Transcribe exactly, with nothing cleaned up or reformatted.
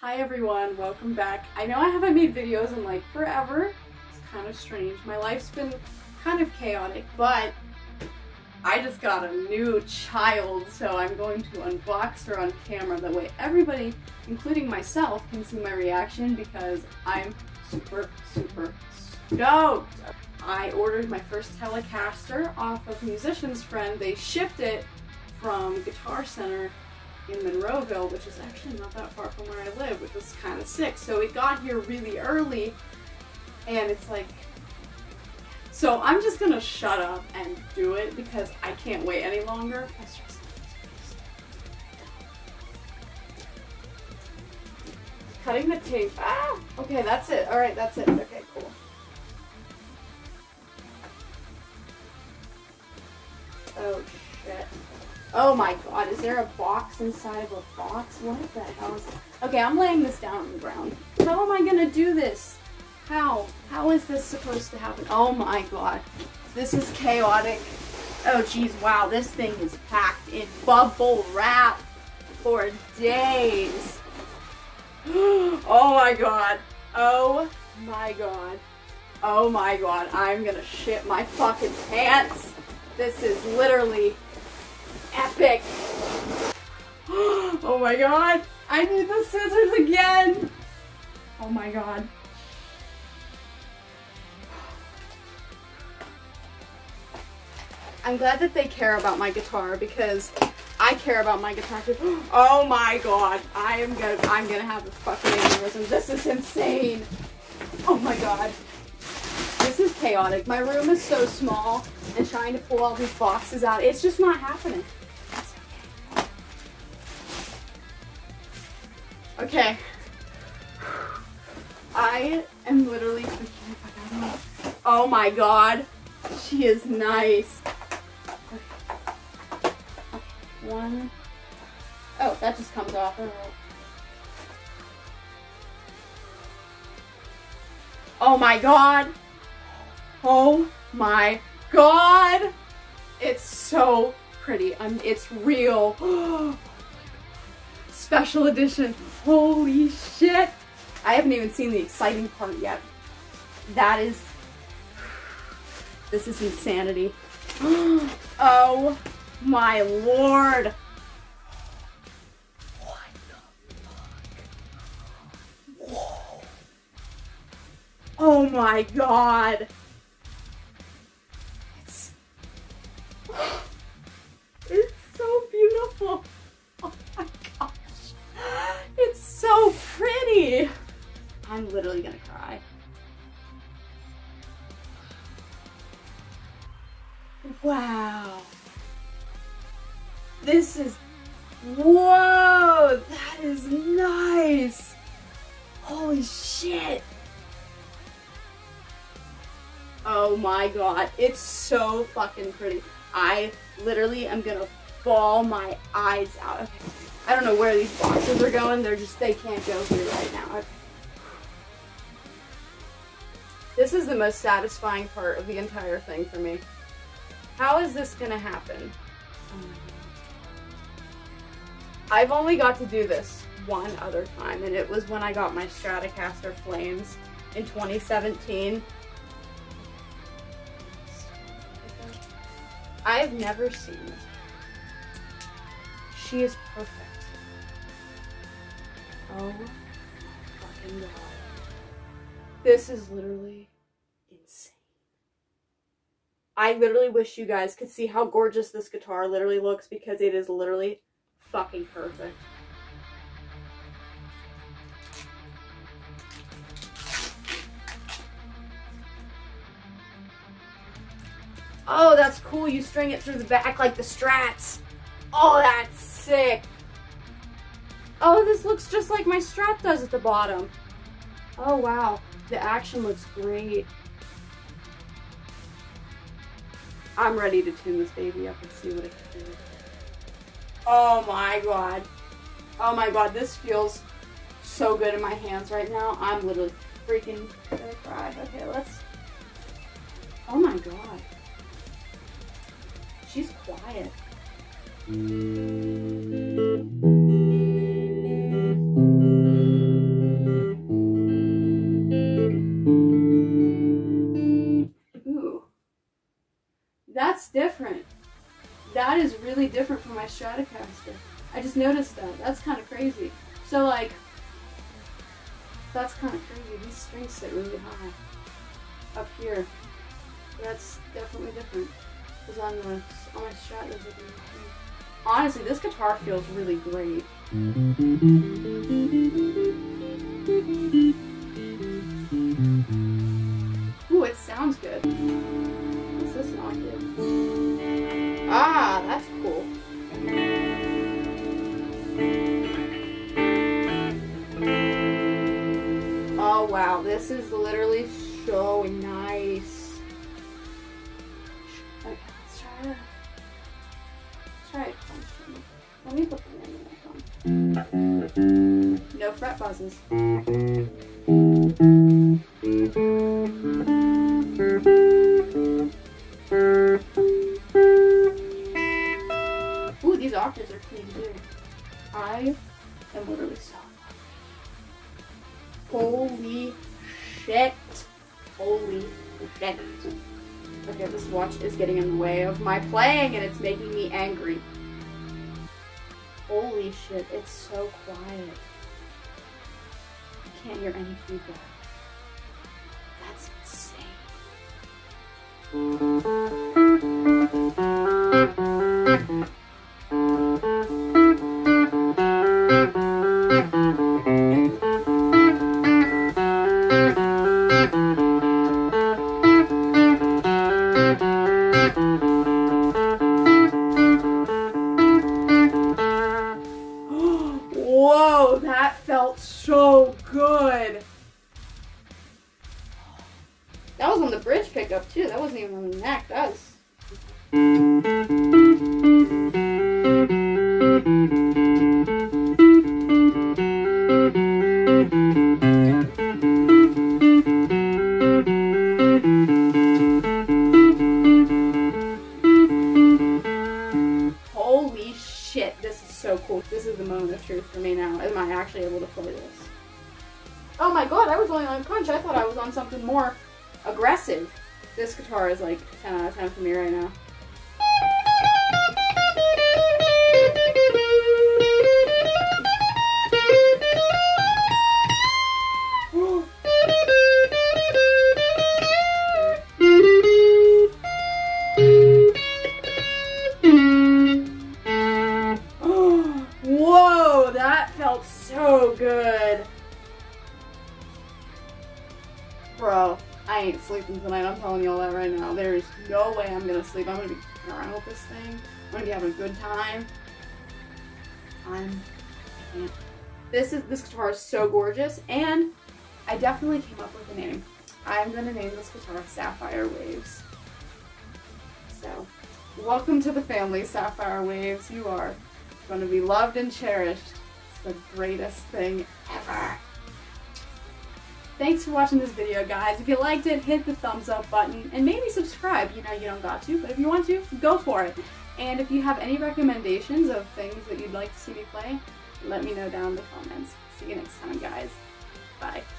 Hi everyone, welcome back. I know I haven't made videos in like forever. It's kind of strange. My life's been kind of chaotic, but I just got a new child, so I'm going to unbox her on camera. That way everybody, including myself, can see my reaction because I'm super, super stoked. I ordered my first Telecaster off of Musician's Friend. They shipped it from Guitar Center in Monroeville, which is actually not that far from where I live, which was kind of sick. So it got here really early, and it's like, so I'm just gonna shut up and do it because I can't wait any longer. Cutting the tape. Ah! Okay, that's it. Alright, that's it. Okay, cool. Oh shit. Oh my god, is there a box inside of a box? What the hell is it? Okay, I'm laying this down on the ground. How am I gonna do this? How? How is this supposed to happen? Oh my god. This is chaotic. Oh geez, wow, this thing is packed in bubble wrap for days. Oh my god. Oh my god. Oh my god. I'm gonna shit my fucking pants. This is literally epic. Oh my god. I need the scissors again. Oh my god. I'm glad that they care about my guitar because I care about my guitar too. Oh my god. I am gonna I'm gonna have a fucking aneurysm. This is insane. Oh my god. This is chaotic. My room is so small and trying to pull all these boxes out, it's just not happening. Okay. I am literally oh my god. She is nice. Okay. One. Oh, that just comes off. All right. Oh my god. Oh my god. It's so pretty. Um, it's real. Special edition. Holy shit. I haven't even seen the exciting part yet. That is, this is insanity. Oh my lord. What the fuck? Whoa. Oh my god. It's, it's so beautiful. Oh my gosh. It's so pretty. I'm literally gonna cry. Wow. This is, whoa, that is nice. Holy shit. Oh my god, it's so fucking pretty. I literally am gonna bawl my eyes out. Okay. I don't know where these boxes are going. They're just, they can't go here right now. Okay. This is the most satisfying part of the entire thing for me. How is this gonna happen? I've only got to do this one other time, and it was when I got my Telecaster Flames in twenty seventeen. I've never seen this. She is perfect. Oh my fucking god. This is literally insane. I literally wish you guys could see how gorgeous this guitar literally looks because it is literally fucking perfect. Oh, that's cool. You string it through the back like the Strats. Oh, that's sick. Oh, this looks just like my Strat does at the bottom. Oh, wow. The action looks great. I'm ready to tune this baby up and see what it can do. Oh my god. Oh my god, this feels so good in my hands right now. I'm literally freaking gonna cry. Okay, let's... Oh my god. She's quiet. my Stratocaster. I just noticed that. That's kind of crazy. So like, that's kind of crazy. These strings sit really high up here. That's definitely different. Because on the on my Strat, there's like a, honestly, this guitar feels really great. Ooh, it sounds good. What's this not do? Ah, that's cool. Oh wow, this is literally so nice. Okay, let's try it. Let's try it. Let me put the name in that one. No fret buzzes. Ooh, these octaves are clean too. I am literally so holy shit. Holy shit. Okay, this watch is getting in the way of my playing and it's making me angry. Holy shit, it's so quiet. I can't hear any feedback. That's insane. Whoa, that felt so good. That was on the bridge pickup too. That wasn't even on the neck. That was... Holy shit, this is so cool. This is the moment of truth for me now. Am I actually able to play this? Oh my god, I was only on crunch. I thought I was on something more aggressive. This guitar is like ten out of ten for me right now. Whoa, that felt so good. Bro, I ain't sleeping tonight, I'm telling you all that right now. There's no way I'm gonna sleep. I'm gonna be fucking around with this thing. I'm gonna be having a good time. I'm, I can't. This is, this guitar is so gorgeous, and I definitely came up with a name. I'm gonna name this guitar Sapphire Waves. So, welcome to the family, Sapphire Waves. You are gonna be loved and cherished. It's the greatest thing ever. Thanks for watching this video, guys. If you liked it, hit the thumbs up button and maybe subscribe. You know, you don't got to, but if you want to, go for it. And if you have any recommendations of things that you'd like to see me play, let me know down in the comments. See you next time, guys. Bye.